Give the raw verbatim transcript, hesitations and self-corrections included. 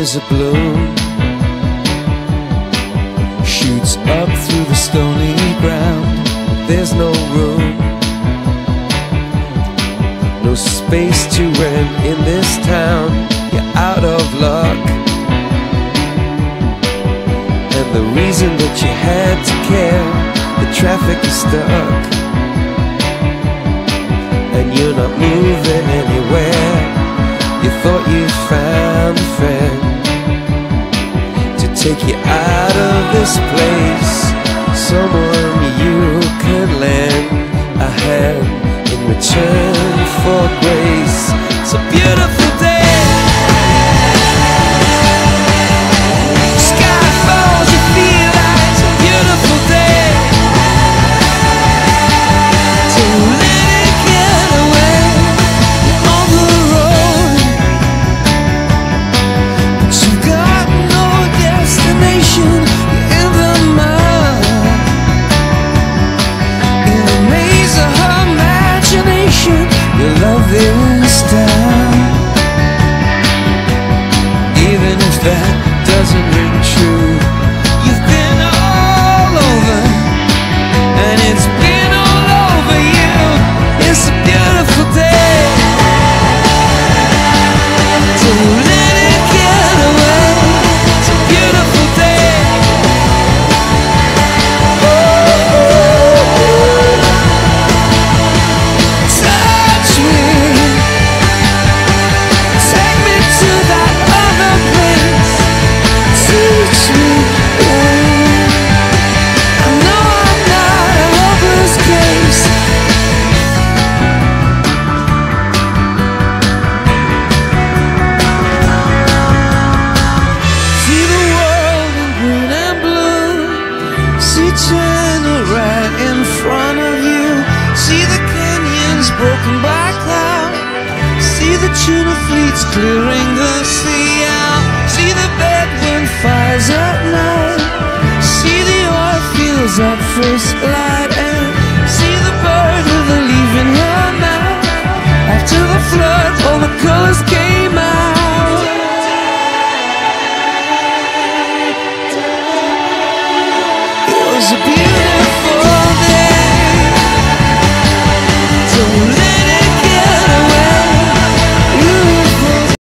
as a bloom shoots up through the stony ground. There's no room, no space to rent in this town. You're out of luck, and the reason that you had to care, the traffic is stuck, and you're not moving anywhere. You thought you found a friend to take you out of this place, someone you could lend a hand in return for grace. It's a beautiful day.